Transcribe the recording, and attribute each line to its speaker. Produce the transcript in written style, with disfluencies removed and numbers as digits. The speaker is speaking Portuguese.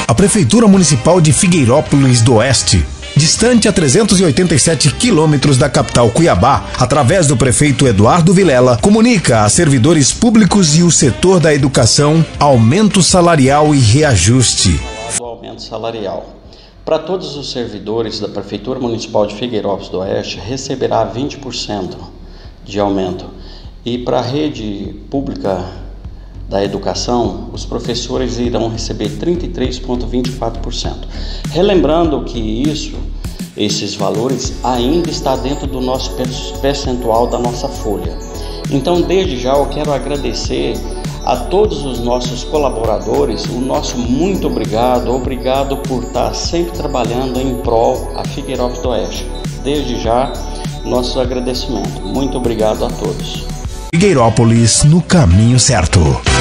Speaker 1: A Prefeitura Municipal de Figueirópolis do Oeste, distante a 387 quilômetros da capital Cuiabá, através do prefeito Eduardo Vilela, comunica a servidores públicos e o setor da educação aumento salarial e reajuste.
Speaker 2: O aumento salarial. Para todos os servidores da Prefeitura Municipal de Figueirópolis do Oeste, receberá 20% de aumento. E para a rede pública da educação, os professores irão receber 33,24%. Relembrando que esses valores ainda está dentro do nosso percentual da nossa folha. Então, desde já, eu quero agradecer a todos os nossos colaboradores, o nosso muito obrigado por estar sempre trabalhando em prol a Figueirópolis do Oeste. Desde já, nosso agradecimento. Muito obrigado a todos.
Speaker 1: Figueirópolis no caminho certo.